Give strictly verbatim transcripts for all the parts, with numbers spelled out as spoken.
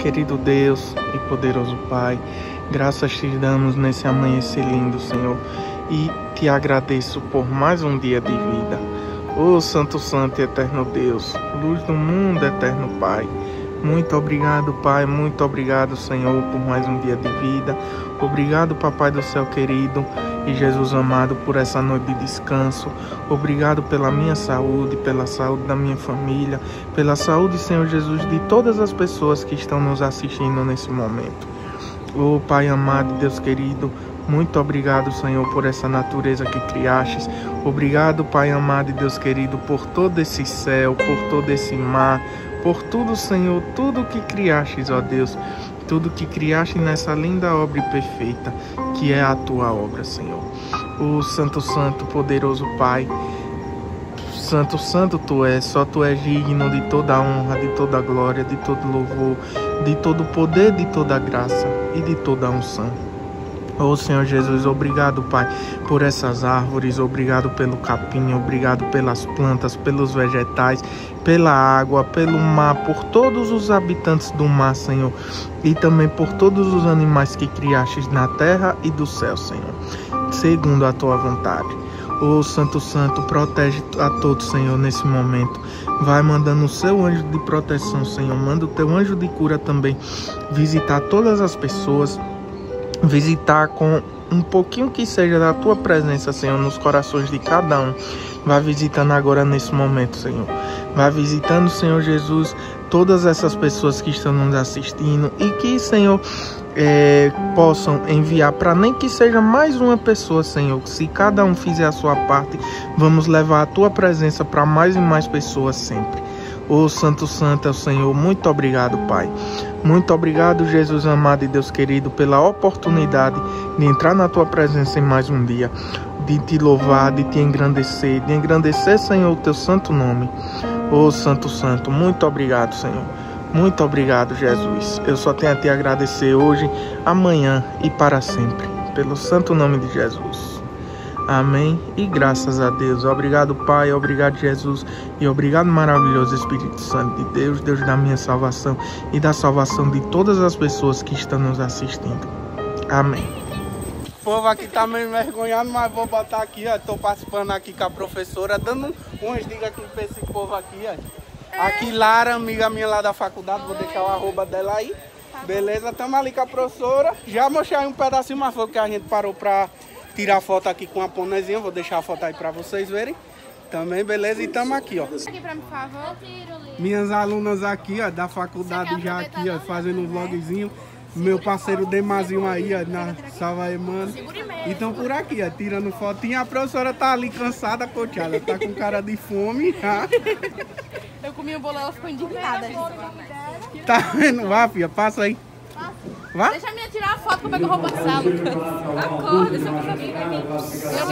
Querido Deus e poderoso Pai, graças te damos nesse amanhecer lindo, Senhor, e te agradeço por mais um dia de vida. Ô Santo, Santo e Eterno Deus, luz do mundo, Eterno Pai, muito obrigado, Pai, muito obrigado, Senhor, por mais um dia de vida. Obrigado, Papai do Céu querido e Jesus amado, por essa noite de descanso. Obrigado pela minha saúde, pela saúde da minha família, pela saúde, Senhor Jesus, de todas as pessoas que estão nos assistindo nesse momento. Ô Pai amado, Deus querido, muito obrigado, Senhor, por essa natureza que criastes. Obrigado, Pai amado e Deus querido, por todo esse céu, por todo esse mar, por tudo, Senhor, tudo que criastes, ó Deus, tudo que criaste nessa linda obra perfeita, que é a tua obra, Senhor. Ô Santo, Santo, poderoso Pai, Santo, Santo tu és, só tu és digno de toda a honra, de toda a glória, de todo louvor, de todo poder, de toda a graça e de toda a unção. Ô Senhor Jesus, obrigado, Pai, por essas árvores, obrigado pelo capim, obrigado pelas plantas, pelos vegetais, pela água, pelo mar, por todos os habitantes do mar, Senhor, e também por todos os animais que criastes na terra e do céu, Senhor, segundo a tua vontade. Ô Santo, Santo, protege a todos, Senhor, nesse momento. Vai mandando o seu anjo de proteção, Senhor, manda o teu anjo de cura também visitar todas as pessoas, visitar com um pouquinho que seja da tua presença, Senhor, nos corações de cada um. Vai visitando agora nesse momento, Senhor. Vai visitando, Senhor Jesus, todas essas pessoas que estão nos assistindo e que, Senhor, é, possam enviar para nem que seja mais uma pessoa, Senhor. Se cada um fizer a sua parte, vamos levar a tua presença para mais e mais pessoas sempre. Ô Santo, Santo é o Senhor, muito obrigado, Pai. Muito obrigado, Jesus amado e Deus querido, pela oportunidade de entrar na tua presença em mais um dia, de te louvar, de te engrandecer, de engrandecer, Senhor, o teu santo nome. Ô Santo, Santo, muito obrigado, Senhor. Muito obrigado, Jesus. Eu só tenho a te agradecer hoje, amanhã e para sempre, pelo santo nome de Jesus. Amém e graças a Deus. Obrigado, Pai, obrigado, Jesus, e obrigado, maravilhoso Espírito Santo de Deus, Deus da minha salvação e da salvação de todas as pessoas que estão nos assistindo. Amém. O povo aqui tá meio envergonhado, mas vou botar aqui, ó. Tô participando aqui com a professora, dando umas dicas aqui pra esse povo aqui, ó. Aqui, Lara, amiga minha lá da faculdade, vou deixar o arroba dela aí. Beleza, tamo ali com a professora. Já mostrei um pedacinho, mas foi que a gente parou pra tirar foto aqui com a ponezinha, vou deixar a foto aí pra vocês verem. Também, beleza? E tamo aqui, ó. Aqui pra mim, por favor. Minhas alunas aqui, ó, da faculdade já aqui, ó, fazendo um vlogzinho. Meu parceiro Demazinho aí, ó, na Salva aí, mano. Então por aqui, ó, tirando fotinha. A professora tá ali cansada, coteada. Tá com cara de fome, tá? Eu comi o bolo, ela ficou indignada. Tá vendo? Vá, filha, passa aí. Vá? Deixa a minha tirar a foto como é que eu vou passar, Lucas. Acorda, seu passarinho pra mim. Eu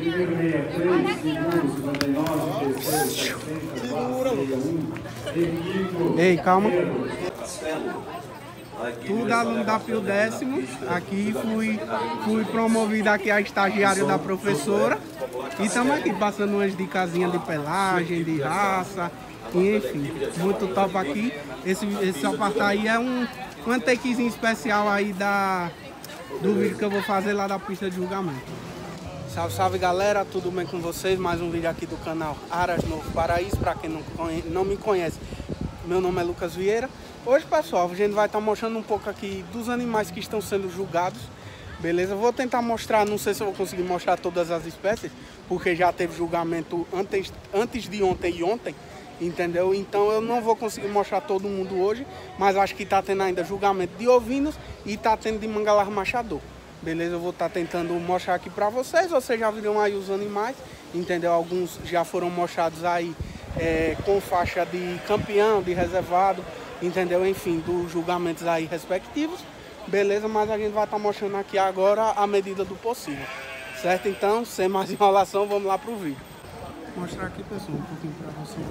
vou. Ei, calma. Tudo aluno da Pio Décimo. Aqui fui, fui promovido aqui a estagiário da professora. E estamos aqui passando umas dicasinhas de pelagem, de raça. E enfim, muito top aqui. Esse, esse apartar aí é um... um takezinho especial aí da, do vídeo que eu vou fazer lá da pista de julgamento. Salve, salve galera, tudo bem com vocês? Mais um vídeo aqui do canal Aras Novo Paraíso. Para quem não, conhece, não me conhece, meu nome é Lucas Vieira. Hoje, pessoal, a gente vai estar mostrando um pouco aqui dos animais que estão sendo julgados. Beleza? Vou tentar mostrar, não sei se eu vou conseguir mostrar todas as espécies, porque já teve julgamento antes, antes de ontem e ontem. Entendeu? Então eu não vou conseguir mostrar todo mundo hoje, mas acho que tá tendo ainda julgamento de ovinos e tá tendo de mangalar machador. Beleza? Eu vou estar tá tentando mostrar aqui pra vocês. Vocês já viram aí os animais, entendeu? Alguns já foram mostrados aí é, com faixa de campeão, de reservado, entendeu? Enfim, dos julgamentos aí respectivos. Beleza? Mas a gente vai estar tá mostrando aqui agora a medida do possível. Certo? Então, sem mais enrolação, vamos lá pro vídeo. Vou mostrar aqui, pessoal, um pouquinho para vocês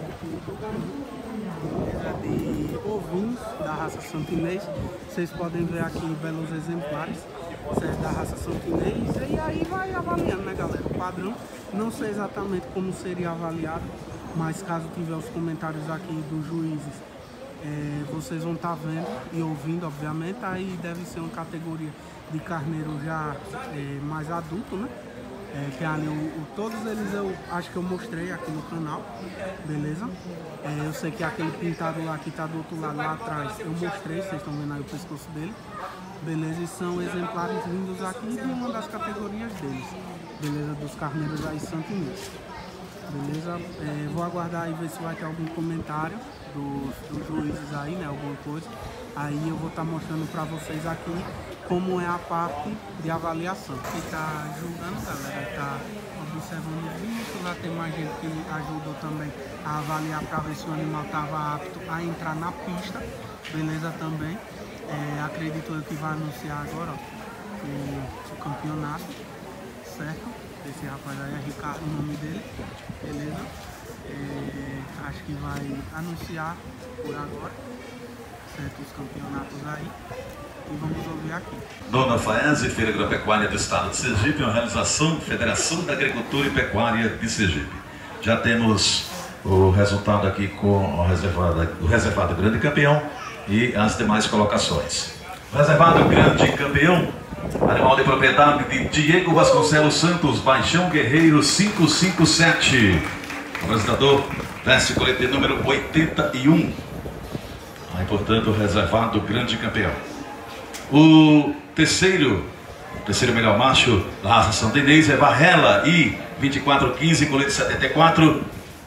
aqui. É de ovinhos da raça santinês. Vocês podem ver aqui belos exemplares, certo, da raça santinês. E aí vai avaliando, né, galera? O padrão, não sei exatamente como seria avaliado, mas caso tiver os comentários aqui dos juízes é, vocês vão estar vendo e ouvindo, obviamente. Aí deve ser uma categoria de carneiro já é, mais adulto, né? É, tem ali o, o, todos eles eu acho que eu mostrei aqui no canal, beleza? É, eu sei que aquele pintado lá que tá do outro lado, lá atrás, eu mostrei, vocês estão vendo aí o pescoço dele, beleza? E são exemplares vindos aqui de uma das categorias deles, beleza? Dos carneiros aí Santo Inês, beleza? É, vou aguardar aí ver se vai ter algum comentário dos, dos juízes aí, né? Alguma coisa. Aí eu vou estar tá mostrando para vocês aqui como é a parte de avaliação. Quem está julgando, galera, está observando o vídeo. Lá tem mais gente que ajudou também a avaliar para ver se o animal estava apto a entrar na pista, beleza também. É, acredito eu que vai anunciar agora ó, o, o campeonato, certo? Esse rapaz aí é Ricardo, o nome dele, beleza? É, acho que vai anunciar por agora, certo? Os campeonatos aí. E vamos ouvir aqui. Nona FAESE, Feira Agropecuária do Estado de Sergipe, uma realização Federação da Agricultura e Pecuária de Sergipe. Já temos o resultado aqui com o reservado, o reservado Grande Campeão e as demais colocações. O reservado Grande Campeão, animal de propriedade de Diego Vasconcelos Santos, Baixão Guerreiro quinhentos e cinquenta e sete. O apresentador, veste colete número oitenta e um. Aí, portanto, o reservado Grande Campeão. O terceiro, o terceiro melhor macho da raça Santo Inês é Varela I vinte e quatro quinze, colete setenta e quatro.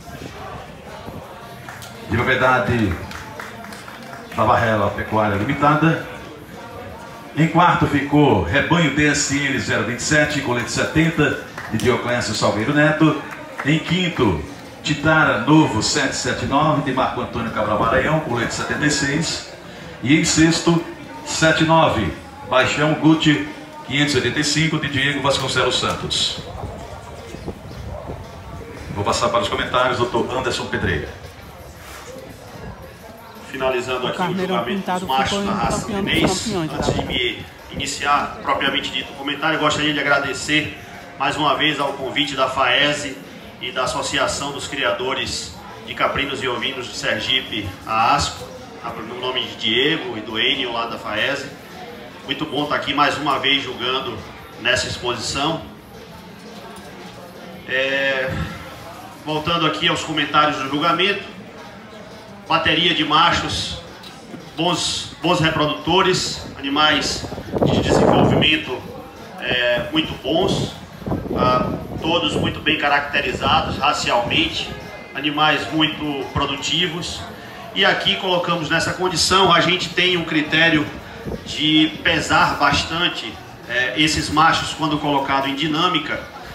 De propriedade da Varela Pecuária Limitada. Em quarto ficou Rebanho D S L zero vinte e sete, colete setenta, de Dioclésio Salgueiro Neto. Em quinto, Titara Novo setecentos e setenta e nove, de Marco Antônio Cabral Maranhão, colete setenta e seis. E em sexto, setenta e nove, Baixão Gucci quinhentos e oitenta e cinco, de Diego Vasconcelos Santos. Vou passar para os comentários, doutor Anderson Pedreira. Finalizando aqui o julgamento dos machos na raça do mês, antes de me iniciar propriamente dito o comentário, eu gostaria de agradecer mais uma vez ao convite da FAESE e da Associação dos Criadores de Caprinos e Ovinos de Sergipe, a ASCO, no nome de Diego e do Enio lá da FAESE. Muito bom estar aqui mais uma vez julgando nessa exposição. É... Voltando aqui aos comentários do julgamento, bateria de machos, bons, bons reprodutores, animais de desenvolvimento é, muito bons, ah, todos muito bem caracterizados racialmente, animais muito produtivos. E aqui colocamos nessa condição, a gente tem um critério de pesar bastante é, esses machos quando colocado em dinâmica,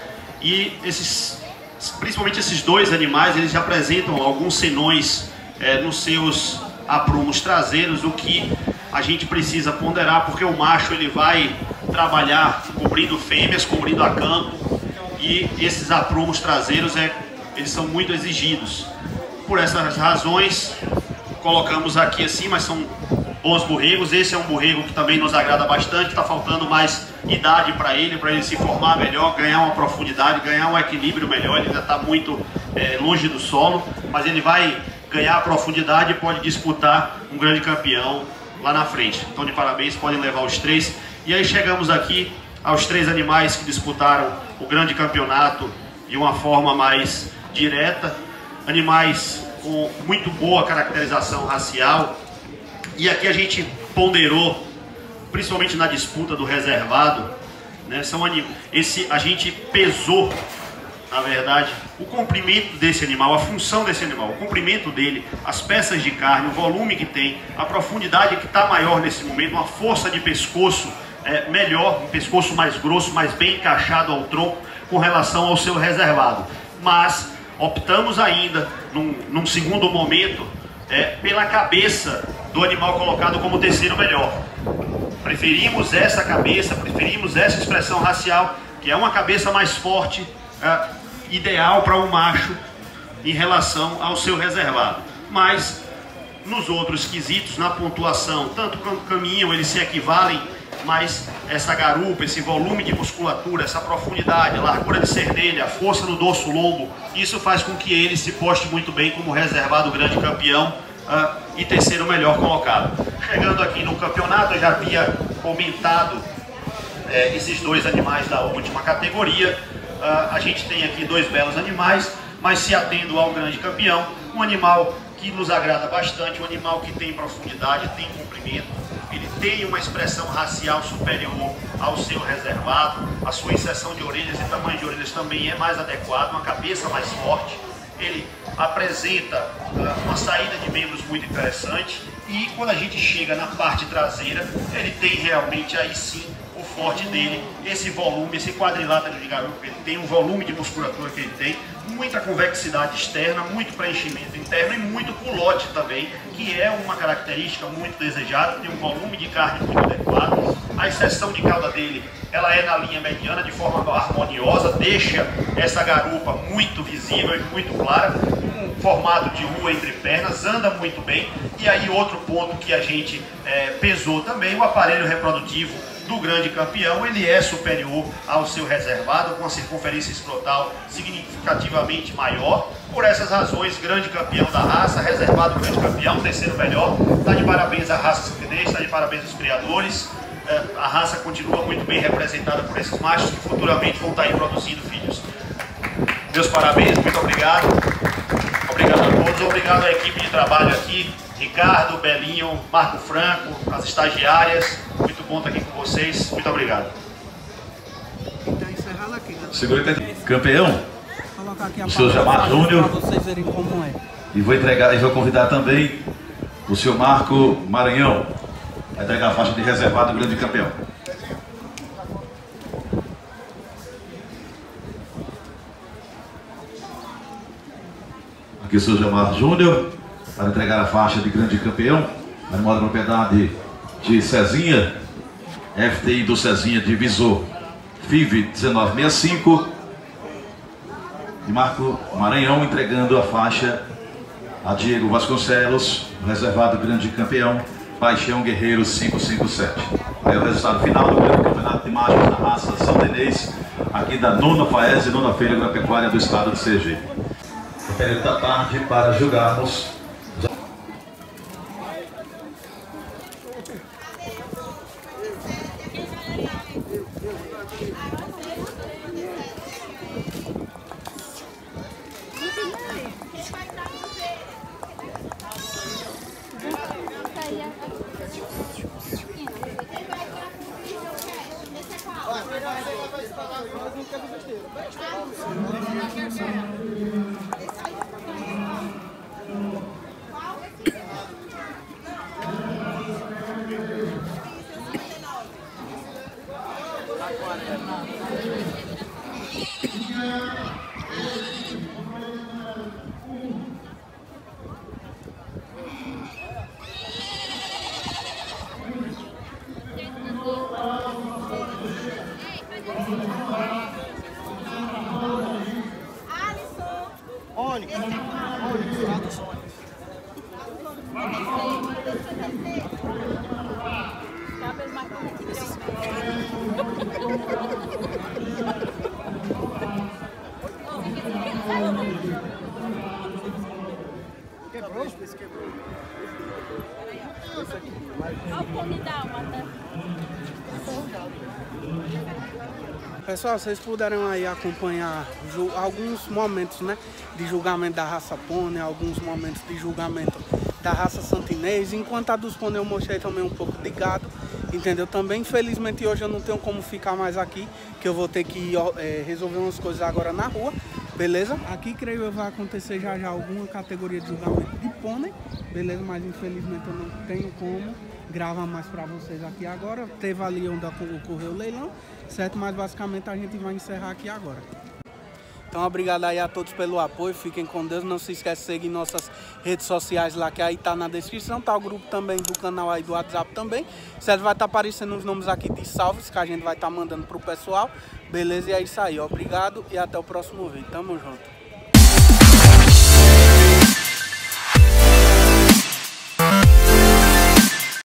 e esses, principalmente esses dois animais, eles apresentam alguns senões é, nos seus aprumos traseiros, o que a gente precisa ponderar, porque o macho ele vai trabalhar cobrindo fêmeas, cobrindo a campo, e esses aprumos traseiros é, eles são muito exigidos. Por essas razões, colocamos aqui assim, mas são bons borregos. Esse é um borrego que também nos agrada bastante, está faltando mais idade para ele, para ele se formar melhor, ganhar uma profundidade, ganhar um equilíbrio melhor. Ele ainda está muito é, longe do solo, mas ele vai ganhar profundidade e pode disputar um grande campeão lá na frente. Então, de parabéns, podem levar os três. E aí chegamos aqui aos três animais que disputaram o grande campeonato de uma forma mais direta, animais com muito boa caracterização racial. E aqui a gente ponderou, principalmente na disputa do reservado, né, são anim... Esse, a gente pesou, na verdade, o comprimento desse animal, a função desse animal, o comprimento dele, as peças de carne, o volume que tem, a profundidade que está maior nesse momento, uma força de pescoço é, melhor, um pescoço mais grosso, mais bem encaixado ao tronco com relação ao seu reservado. Mas optamos ainda, num, num segundo momento, é, pela cabeça do animal colocado como terceiro melhor. Preferimos essa cabeça, preferimos essa expressão racial, que é uma cabeça mais forte, é, ideal para um macho em relação ao seu reservado. Mas nos outros quesitos, na pontuação, tanto quanto caminham, eles se equivalem, mas essa garupa, esse volume de musculatura, essa profundidade, a largura de cerneira, a força no dorso longo, isso faz com que ele se poste muito bem como reservado grande campeão uh, e terceiro melhor colocado. Chegando aqui no campeonato, eu já havia comentado é, esses dois animais da última categoria. Uh, a gente tem aqui dois belos animais, mas se atendo ao grande campeão, um animal que nos agrada bastante, um animal que tem profundidade, tem comprimento, ele tem uma expressão racial superior ao seu reservado, a sua inserção de orelhas e tamanho de orelhas também é mais adequado, uma cabeça mais forte, ele apresenta uh, uma saída de membros muito interessante e quando a gente chega na parte traseira, ele tem realmente aí sim o forte dele, esse volume, esse quadrilátero de garupa, ele tem um volume de musculatura que ele tem, muita convexidade externa, muito preenchimento interno e muito culote também, que é uma característica muito desejada, tem um volume de carne muito adequado, a extensão de cauda dele, ela é na linha mediana, de forma harmoniosa, deixa essa garupa muito visível e muito clara, um formato de rua entre pernas, anda muito bem, e aí outro ponto que a gente é, pesou também, o aparelho reprodutivo do grande campeão, ele é superior ao seu reservado, com a circunferência escrotal significativamente maior. Por essas razões, grande campeão da raça, reservado grande campeão, terceiro melhor. Está de parabéns à raça santinês, está de parabéns aos criadores. A raça continua muito bem representada por esses machos que futuramente vão estar aí produzindo filhos. Meus parabéns, muito obrigado. Obrigado a todos, obrigado à equipe de trabalho aqui, Ricardo, Belinho, Marco Franco, as estagiárias. Muito bom estar aqui com vocês. Muito obrigado. Então, encerrando aqui, né? Segura campeão, Colocar aqui a o senhor Jamar Júnior. Para vocês verem como é. E vou entregar, e vou convidar também o senhor Marco Maranhão a entregar a faixa de reservado do grande campeão. Aqui o senhor Jamar Júnior para entregar a faixa de grande campeão, animal da propriedade de Cezinha, F T I do Cezinha de Visor, F I V dezenove sessenta e cinco, e Marco Maranhão entregando a faixa a Diego Vasconcelos, reservado grande campeão, Paixão Guerreiro quinhentos e cinquenta e sete. Aí o resultado final do grande campeonato de machos da raça santinês, aqui da nona FAES e nona Feira Agropecuária do estado de Sergipe. No período da tarde para julgarmos. Quebrou? Quebrou. Olha o pônei dálmata. Pessoal, vocês puderam aí acompanhar alguns momentos, né, de julgamento da raça pônei, alguns momentos de julgamento da raça santinês, enquanto a dos pônei eu mostrei também um pouco de gado, entendeu? Também, infelizmente, hoje eu não tenho como ficar mais aqui, que eu vou ter que é, resolver umas coisas agora na rua, beleza? Aqui, creio eu, vai acontecer já já alguma categoria de julgamento de pônei, beleza? Mas, infelizmente, eu não tenho como gravar mais pra vocês aqui agora. Teve ali onde ocorreu o leilão, certo? Mas, basicamente, a gente vai encerrar aqui agora. Então, obrigado aí a todos pelo apoio, fiquem com Deus, não se esqueça de seguir nossas redes sociais lá, que aí tá na descrição, tá o grupo também do canal aí do WhatsApp também, certo? Vai estar tá aparecendo os nomes aqui de salves, que a gente vai estar tá mandando pro pessoal, beleza? E é isso aí, obrigado e até o próximo vídeo, tamo junto.